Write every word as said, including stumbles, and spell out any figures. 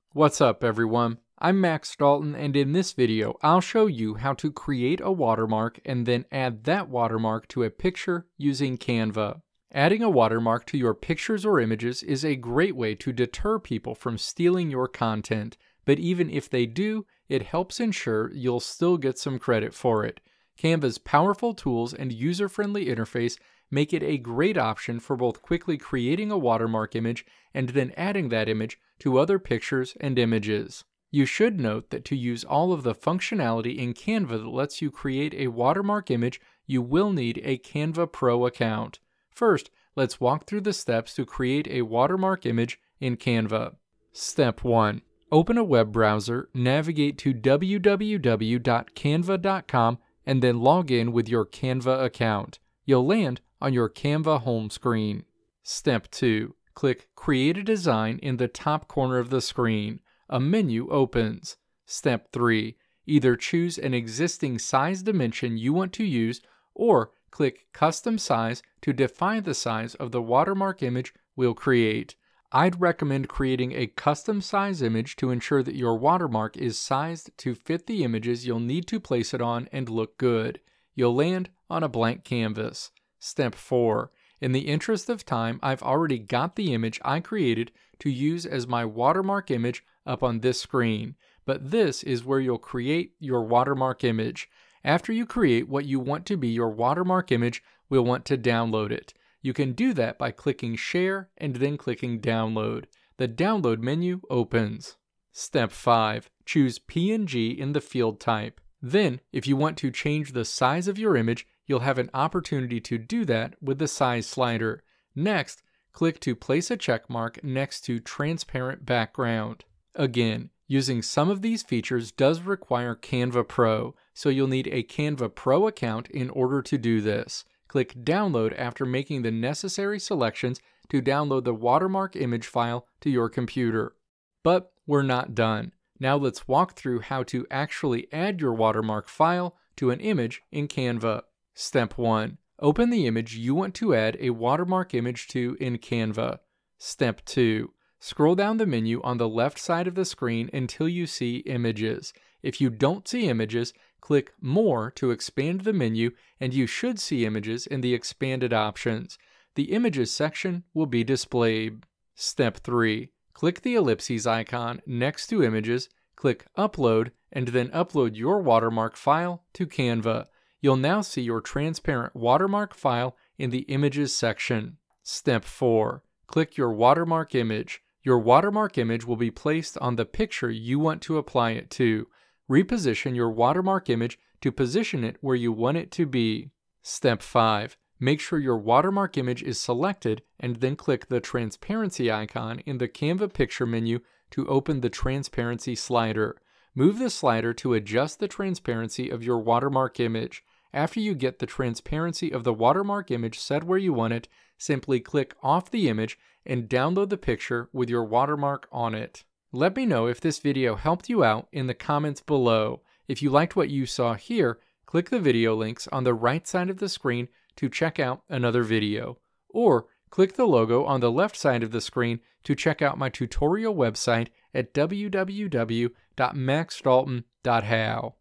What's up, everyone? I'm Max Dalton, and in this video, I'll show you how to create a watermark and then add that watermark to a picture using Canva. Adding a watermark to your pictures or images is a great way to deter people from stealing your content, but even if they do, it helps ensure you'll still get some credit for it. Canva's powerful tools and user-friendly interface make it a great option for both quickly creating a watermark image and then adding that image to other pictures and images. You should note that to use all of the functionality in Canva that lets you create a watermark image, you will need a Canva Pro account. First, let's walk through the steps to create a watermark image in Canva. Step one. Open a web browser, navigate to w w w dot canva dot com, and then log in with your Canva account. You'll land on your Canva home screen. Step two. Click Create a Design in the top corner of the screen. A menu opens. Step three. Either choose an existing size dimension you want to use, or click Custom Size to define the size of the watermark image we'll create. I'd recommend creating a custom size image to ensure that your watermark is sized to fit the images you'll need to place it on and look good. You'll land on a blank canvas. Step four. In the interest of time, I've already got the image I created to use as my watermark image up on this screen, but this is where you'll create your watermark image. After you create what you want to be your watermark image, we'll want to download it. You can do that by clicking Share and then clicking Download. The Download menu opens. Step five. Choose P N G in the field type. Then, if you want to change the size of your image, you'll have an opportunity to do that with the size slider. Next, click to place a check mark next to Transparent Background. Again, using some of these features does require Canva Pro, so you'll need a Canva Pro account in order to do this. Click Download after making the necessary selections to download the watermark image file to your computer. But we're not done. Now let's walk through how to actually add your watermark file to an image in Canva. Step one. Open the image you want to add a watermark image to in Canva. Step two. Scroll down the menu on the left side of the screen until you see Images. If you don't see Images, click More to expand the menu, and you should see images in the expanded options. The Images section will be displayed. Step three. Click the ellipses icon next to Images, click Upload, and then upload your watermark file to Canva. You'll now see your transparent watermark file in the Images section. Step four. Click your watermark image. Your watermark image will be placed on the picture you want to apply it to. Reposition your watermark image to position it where you want it to be. Step five. Make sure your watermark image is selected and then click the transparency icon in the Canva picture menu to open the transparency slider. Move the slider to adjust the transparency of your watermark image. After you get the transparency of the watermark image set where you want it, simply click off the image and download the picture with your watermark on it. Let me know if this video helped you out in the comments below. If you liked what you saw here, click the video links on the right side of the screen to check out another video. Or click the logo on the left side of the screen to check out my tutorial website at w w w dot max dalton dot how.